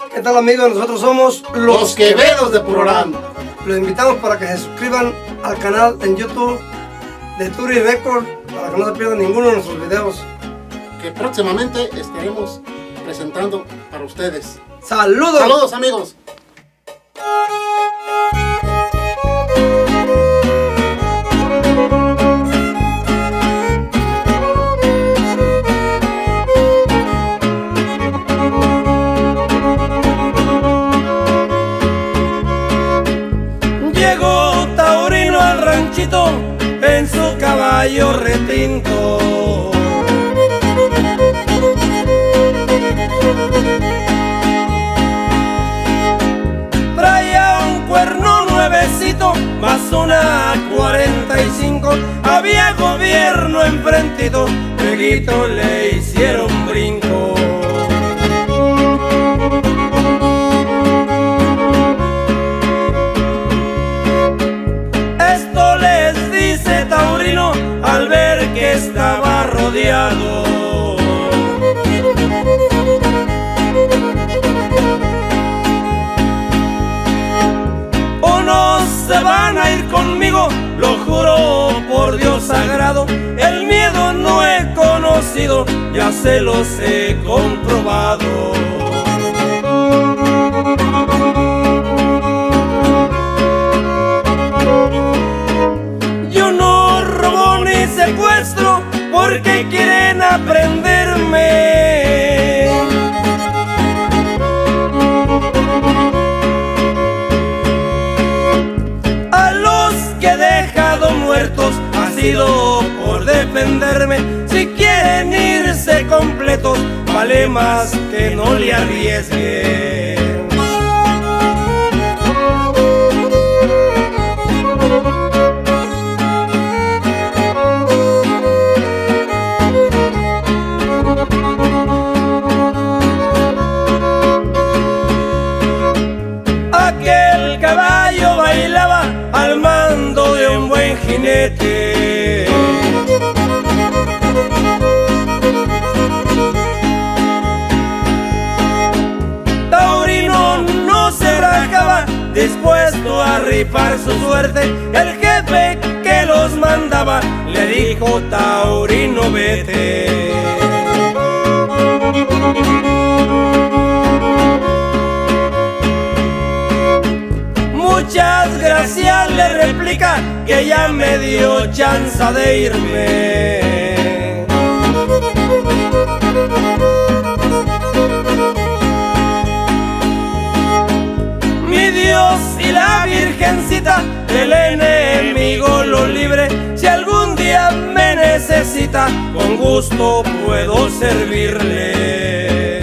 ¿Qué tal, amigos? Nosotros somos Los Quevedos de Purorán. Los invitamos para que se suscriban al canal en YouTube de Turi Record para que no se pierdan ninguno de nuestros videos que próximamente estaremos presentando para ustedes. ¡Saludos! ¡Saludos, amigos! Llegó Taurino al ranchito en su caballo retinto. Traía un cuerno nuevecito más una 45. Había gobierno enfrentito, peguito le hicieron brinco. Esto les dice Taurino al ver que estaba rodeado. Unos se van a ir conmigo, lo juro por Dios sagrado. El miedo no he conocido, ya se los he comprobado. Yo no robo ni secuestro porque quieren aprenderme. A los que he dejado muertos ha sido por defenderme. Si quieren irse completos, vale más que no le arriesguen. Aquel caballo bailaba al mando de un buen jinete. Taurino no se rajaba, dispuesto a rifar su suerte. El jefe que los mandaba le dijo: Taurino, vete. Muchas gracias, le replica, que ya me dio chance de irme. Mi Dios y la Virgencita, el enemigo lo libre. Si algún día me necesita, con gusto puedo servirle.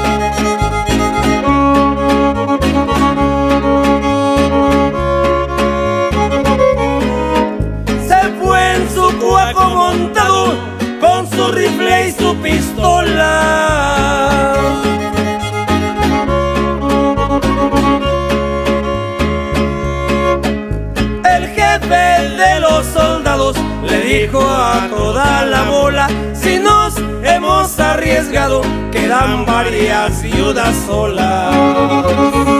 Cuaco montado con su rifle y su pistola. El jefe de los soldados le dijo a toda la bola: si nos hemos arriesgado, quedan varias viudas solas.